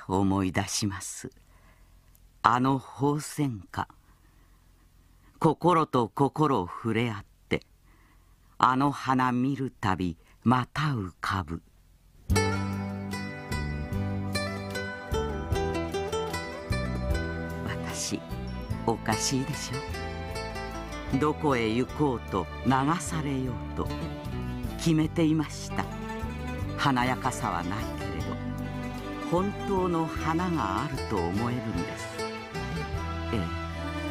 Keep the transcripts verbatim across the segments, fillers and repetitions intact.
思い出します。あの鳳仙花、心と心を触れ合って、あの花見るたびまた浮かぶ。私、おかしいでしょ。どこへ行こうと流されようと決めていました。華やかさはないけれど、本当の花があると思えるんです。ええ。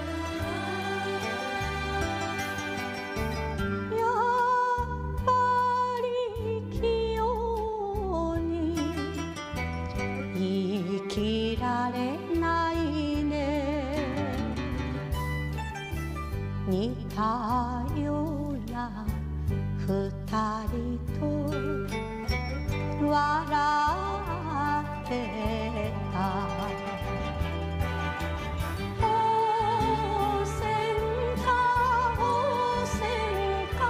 似たような二人と笑ってた。鳳仙花、鳳仙花、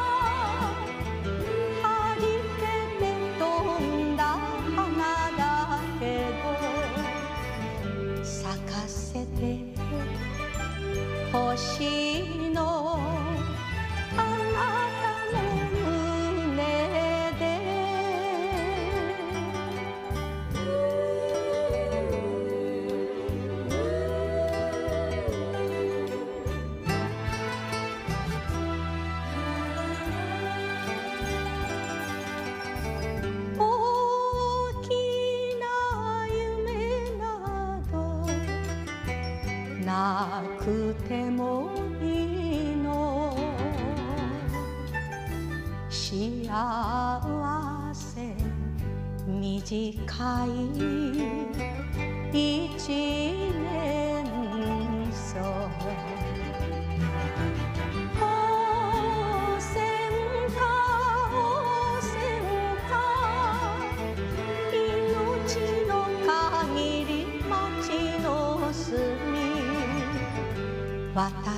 はじけて飛んだ花だけど、咲かせてほしいの、あなたの胸で。大きな夢などなくてもいいの、幸せ短い一年そう。鳳仙花、鳳仙花、命の限り街の隅、私